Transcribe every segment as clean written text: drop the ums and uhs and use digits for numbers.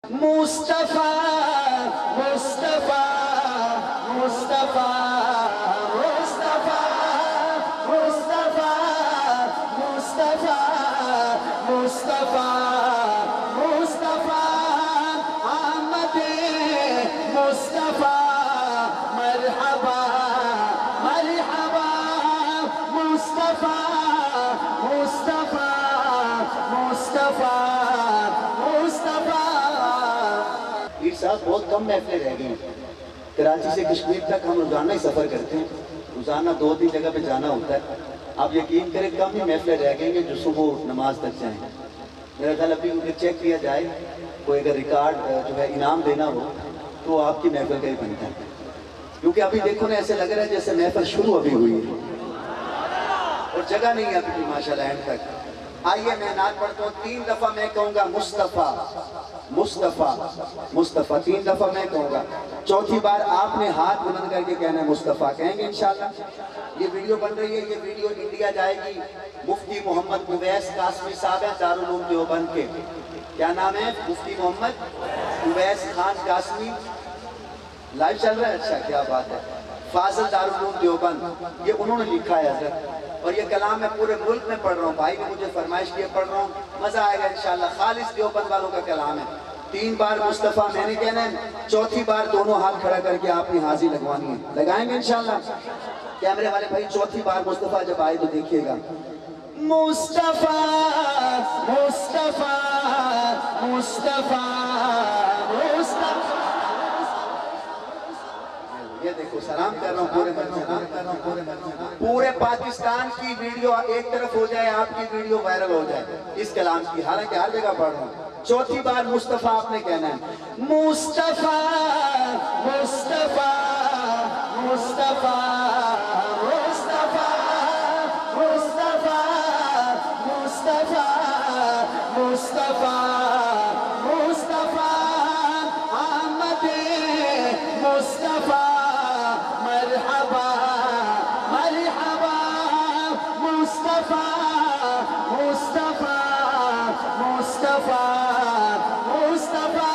مصطفیٰ مصطفیٰ مصطفیٰ مصطفیٰ مصطفیٰ مصطفیٰ مصطفیٰ مصطفیٰ احمد مصطفیٰ مرحبا مرحبا مصطفیٰ مصطفیٰ مصطفیٰ مصطفیٰ۔ پیر صاحب بہت کم محفلیں رہ گئی ہیں۔ کراچی سے کشمیر تک ہم روزانہ ہی سفر کرتے ہیں، روزانہ 2-3 جگہ پہ جانا ہوتا ہے۔ آپ یقین کریں کم ہی محفلیں رہ گئی ہیں جو صبح نماز تک جائیں۔ میرا خیال ابھی ان چیک کیا جائے، کوئی اگر ریکارڈ جو ہے انعام دینا ہو تو آپ کی محفل کا ہی بنتا ہے، کیونکہ ابھی دیکھو نا ایسے لگ رہا ہے جیسے محفل شروع ابھی ہوئی ہے اور جگہ نہیں ہے ابھی ماشاءاللہ اینڈ تک۔ آئیے میں نعت پڑھتا ہوں، 3 دفعہ میں کہوں گا مصطفیٰ مصطفیٰ مصطفیٰ، 3 دفعہ میں کہوں گا، چوتھی بار آپ نے ہاتھ بلند کر کے کہنا ہے مصطفیٰ، کہیں گے انشاءاللہ۔ یہ ویڈیو بن رہی ہے، یہ ویڈیو انڈیا جائے گی، مفتی محمد اویس قاسمی صاحب ہیں دارالعلوم دیوبند کے، کیا نام ہے؟ مفتی محمد اویس خان قاسمی، لائیو چل رہا ہے؟ اچھا کیا بات ہے، فاضل دارالعلوم دیوبند، یہ انہوں نے لکھا ہے حضرت، اور یہ کلام میں پورے ملک میں پڑھ رہا ہوں، بھائی نے مجھے فرمائش کی پڑھ رہا ہوں، مزہ آئے گا انشاءاللہ، خالص دیوبند والوں کا کلام ہے۔ 3 بار مصطفیٰ میں نے کہنا ہے، چوتھی بار دونوں ہاتھ کھڑا کر کے آپ نے حاضری لگوانی ہے، لگائیں گے انشاءاللہ۔ کیمرے والے بھائی چوتھی بار مصطفیٰ جب آئے تو دیکھیے گا، مصطفیٰ مصطفیٰ مصطفیٰ مصطفیٰ۔ یہ دیکھو سلام کر رہا ہوں پورے ملک، پورے پاکستان کی ویڈیو ایک طرف ہو جائے، آپ کی ویڈیو وائرل ہو جائے اس کلام کی، حالانکہ ہر جگہ پڑھ رہا ہوں۔ چوتھی بار مصطفیٰ آپ نے کہنا ہے، مصطفیٰ مصطفیٰ مصطفیٰ مصطفیٰ مصطفیٰ مصطفیٰ مصطفیٰ مصطفیٰ احمد مصطفیٰ مرحبا مرحبا مصطفیٰ مصطفیٰ مصطفیٰ مصطفیٰ۔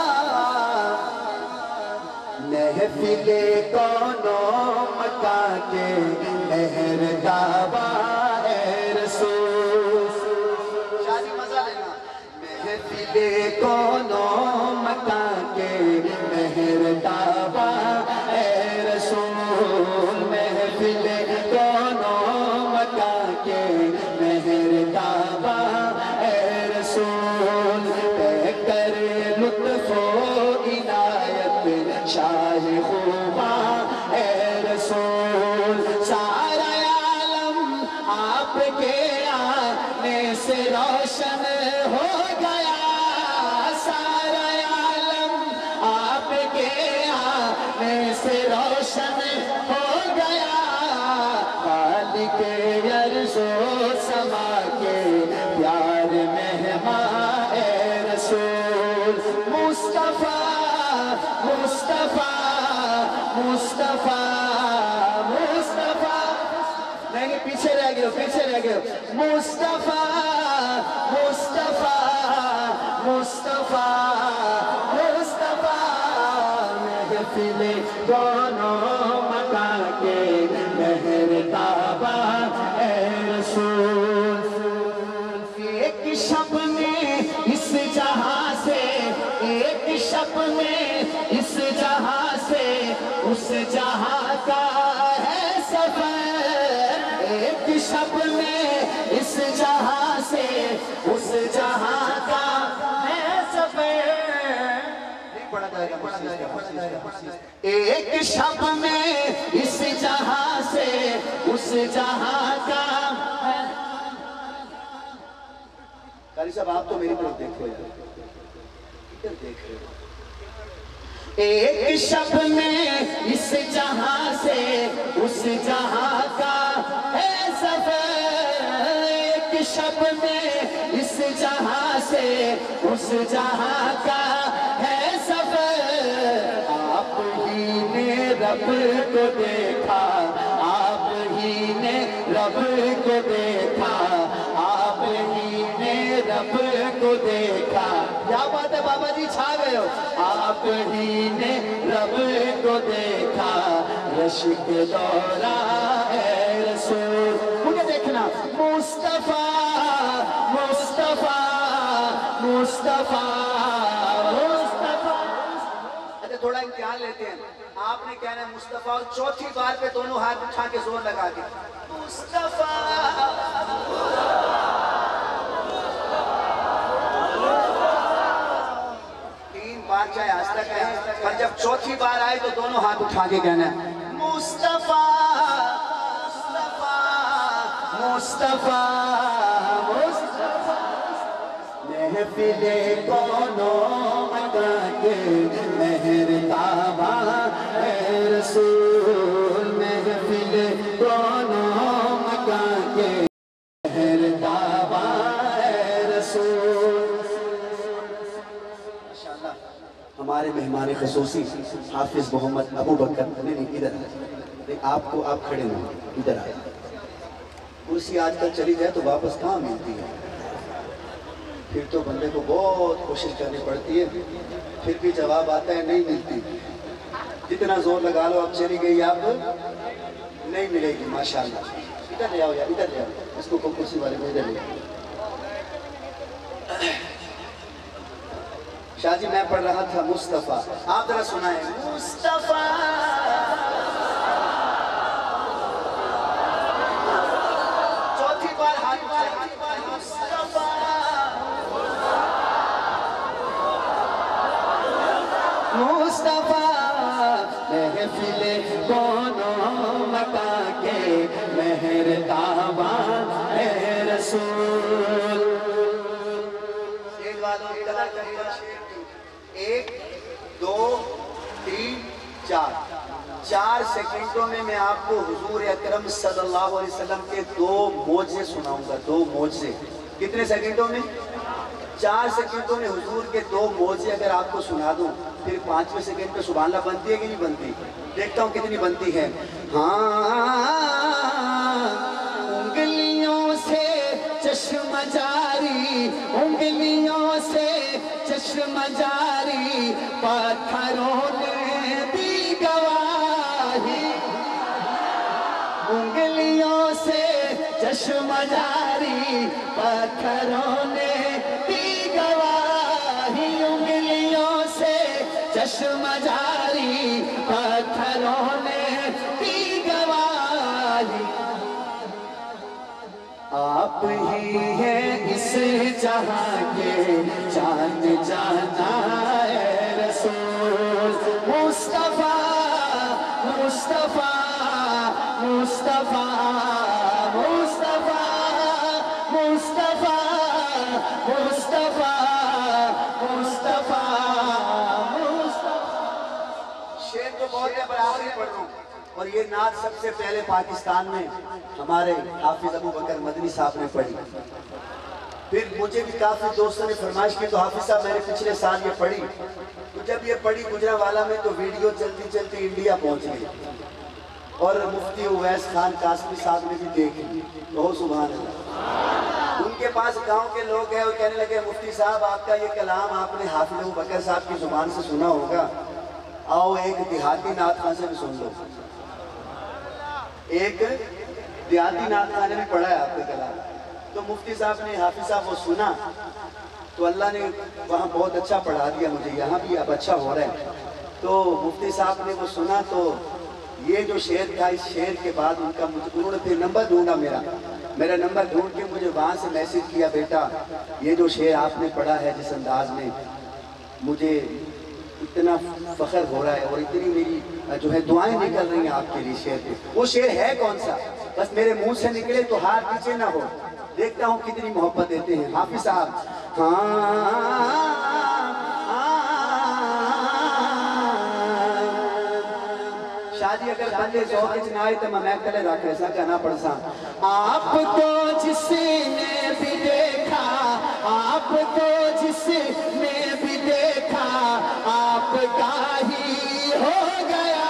محفل کونوں مکہ کے مہر دعویٰ اے رسول، شادی مزہ لینا، محفل کونوں مکہ کے مہر دعویٰ اے رسول، محفل کونوں مکہ کے مہر دعویٰ اے رسول، پہ کر لطف و عنایت شاہ خوباں اے رسول، سارا عالم آپ کے آنے سے روشن ہو گیا، سارا عالم آپ کے آنے سے روشن ہو گیا، خالق ارض و سما کے پیار مہمان اے رسول، مصطفیٰ مصطفیٰ مصطفیٰ مصطفیٰ، نہیں پیچھے رہ گئے پیچھے رہ گئے، مصطفیٰ مصطفیٰ مصطفیٰ مصطفیٰ، محفل دونوں مکہ کے مہر دعویٰ اے رسول، ایک شب میں اس جہاں سے، ایک شب میں اس جہاں سے اس جہاں کا ہے سفر، ایک شب میں اس جہاں سے اس جہاں کا ہے سفر، ایک شب میں اس جہاں سے اس جہاں کا ہے۔ قاری صاحب آپ تو میری طرف دیکھو یار، کدھر دیکھ رہے ہو؟ ایک شب میں اس جہاں سے اس جہاں کا ہے سفر، ایک شب میں اس جہاں سے اس جہاں کا ہے سفر، آپ ہی نے رب کو دیکھا، آپ ہی نے رب کو دیکھا، آپ ہی نے رب کو دیکھا، کیا بات ہے بابا جی چھا گئے ہو۔ आप ही ने रब को देखा, रश्क दौरा है रसूल। मुझे देखना मुस्तफा मुस्तफा मुस्तफा मुस्तफा। अच्छा थोड़ा इम्तिहान लेते हैं। आपने कहना है मुस्तफा, और चौथी बार पे दोनों हाथ उठा के जोर लगा के मुस्तफा। तीन बार चाहे आस्था कहें, पर जब चौथी बार आए तो दोनों हाथ उठा के कहना है मुस्तफा मुस्तफा मुस्तफा मुस्तफा। महफिले कौनों मका के मेहरबाबा है रसूल, महफिले कौनों मका के मेहरबाबा है रसूल। माशाअल्लाह। हमारे मेहमान खसूसी हाफिज मोहम्मद अबू बकर, नहीं इधर आपको, आप खड़े हो, इधर आए। कुर्सी आजकल चली जाए तो वापस कहाँ मिलती है, फिर तो बंदे को बहुत कोशिश करनी पड़ती है, फिर भी जवाब आता है नहीं मिलती। जितना जोर लगा लो, अब चली गई, आप नहीं मिलेगी। माशाअल्लाह। इधर ले आओ यार, इधर ले आओ इसको, कुर्सी वाले को इधर ले आओ। शाह जी मैं पढ़ रहा था मुस्तफा, आप जरा सुनाए मुस्तफा। चौथी बार हाथ मुस्तफा मुस्तफा। महफिले कौनों मका के मेहरबाबा है रसूल। शेर वालों की कदर करिएगा शेर की। 1 2 3 4 सेकंडों में मैं आपको हुजूर अकरम सल्लल्लाहु अलैहि वसल्लम के 2 मौजज़े सुनाऊंगा। 2 मौजज़े। कितने सेकंडों में? 4 सेकंडों में हुजूर के 2 मौजज़े अगर आपको सुना दूं, फिर 5वें सेकंड पे सुभान अल्लाह बनती है कि नहीं बनती? देखता हूँ कितनी बनती है। हाँ, उंगलियों से चश्म जारी, उंगलियों से चश्म जारी, पत्थरों ने दी गवाही। उंगलियों से चश्म जारी, पत्थरों ने दी गवाही। उंगलियों से चश्म जारी, पत्थरों ने दी गवाही। आप ही हैं इस जहां के जान जाना है रसूल। मुस्तफा मुस्तफा मुस्तफा मुस्तफा मुस्तफा मुस्तफा मुस्तफा मुस्तफा। शेर तो बहुत है पर आखिरी पढ़ रहा हूँ। और ये नात सबसे पहले पाकिस्तान में हमारे हाफिज अबू बकर मदनी साहब ने पढ़ी। फिर मुझे भी काफ़ी दोस्तों ने फरमाइश की तो हाफिज साहब मैंने पिछले साल ये पढ़ी। तो जब ये पढ़ी गुजरांवाला में तो वीडियो चलती चलती इंडिया पहुंच गई और मुफ्ती उवैस खान कासमी साहब ने भी देखी। बहुत सुभान अल्लाह। उनके पास गांव के लोग हैं और कहने लगे मुफ्ती साहब आपका ये कलाम आपने हाफिज अबू बकर साहब की जुबान से सुना होगा, आओ एक देहाती नात खान से भी सुन लो। एक देहाती नात खान ने भी पढ़ा है आपका कलाम। तो मुफ्ती साहब ने, हाफिज साहब वो सुना तो अल्लाह ने वहाँ बहुत अच्छा पढ़ा दिया मुझे, यहाँ भी अब अच्छा हो रहा है। तो मुफ्ती साहब ने वो सुना तो ये जो शेर था, इस शेर के बाद उनका उन्होंने फिर नंबर ढूंढा, मेरा नंबर ढूंढ के मुझे वहाँ से मैसेज किया, बेटा ये जो शेर आपने पढ़ा है जिस अंदाज में, मुझे इतना फख्र हो रहा है और इतनी मेरी जो है दुआएं निकल रही हैं आपके लिए शेर पे। वो शेर है कौन सा? बस मेरे मुंह से निकले तो हाथ पीछे ना हो। देखता हूँ कितनी मोहब्बत देते हैं हाफिज साहब। शादी अगर बंदे शौक ना आए तो मैं कले रख ऐसा कहना पड़सा। आपको जिसने भी देखा, आपको जिसने भी देखा, आपका ही हो गया।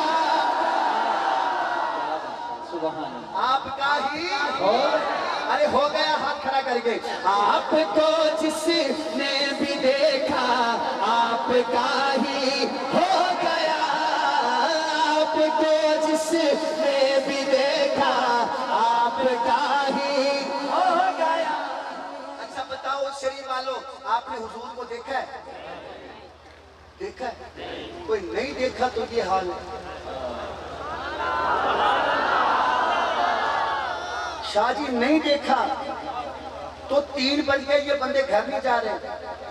आपका ही हो, अरे हो गया, हाथ खड़ा कर। کر کے آپ کو جس نے بھی دیکھا آپ کا ہی ہو گیا، آپ کو جس نے بھی دیکھا آپ کا ہی ہو گیا۔ اچھا بتاؤ شریف والوں، آپ نے حضور کو دیکھا ہے؟ دیکھا ہے؟ کوئی نہیں دیکھا تو یہ حال ہے۔ شاہ جی نہیں دیکھا تو 3 بج گئے، یہ بندے گھر نہیں جا رہے۔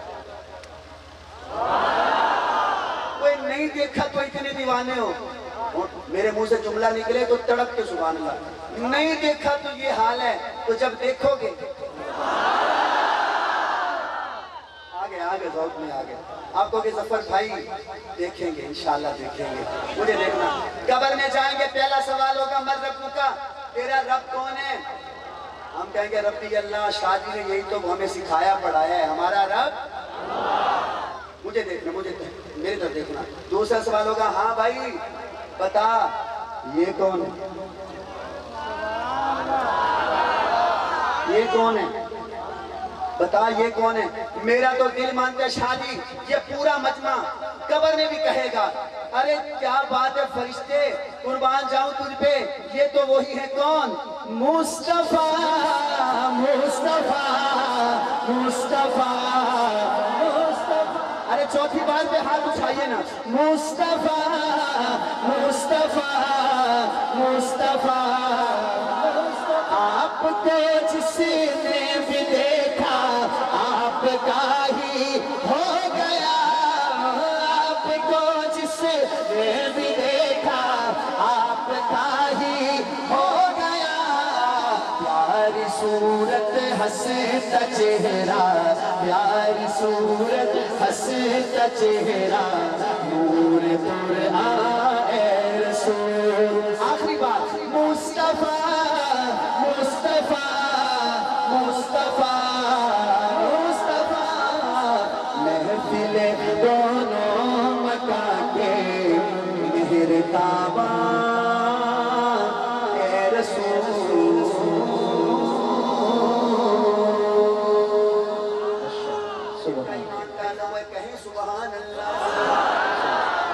کوئی نہیں دیکھا تو اتنے دیوانے ہو، میرے منہ سے جملہ نکلے تو تڑپ کے سبحان اللہ۔ نہیں دیکھا تو یہ حال ہے، تو جب دیکھو گے آگے ذوق میں آگے آپ کو کہ ظفر بھائی دیکھیں گے، انشاءاللہ دیکھیں گے، مجھے دیکھنا۔ قبر میں جائیں گے، پہلا سوال ہوگا من رب کا، تیرا رب کون ہے؟ ہم کہیں گے ربی اللہ۔ شاہ جی نے یہی تو ہمیں سکھایا پڑھایا ہے، ہمارا رب۔ مجھے دیکھنا، میرے طرف دیکھنا۔ دوسرا سوال ہوگا ہاں بھائی بتا یہ کون ہے؟ یہ کون ہے؟ بتا یہ کون ہے؟ میرا تو دل مانتا ہے شاہ جی یہ پورا مجمع قبر میں بھی کہے گا ارے کیا بات ہے فرشتے، قربان جاؤں تجھ پہ، یہ تو وہی ہے کون؟ مصطفیٰ مصطفیٰ مصطفیٰ مصطفیٰ۔ ارے چوتھی بار پہ ہاتھ اٹھائیے نا۔ مصطفیٰ مصطفیٰ مصطفیٰ، آپ کو جس نے بھی دیکھا آپ کا ہی ہو گیا، آپ کو جس نے بھی دیکھا آپ کا ہی ہو گیا۔ پیاری صورت ہنستا چہرہ، پیاری صورت ہنستا چہرہ،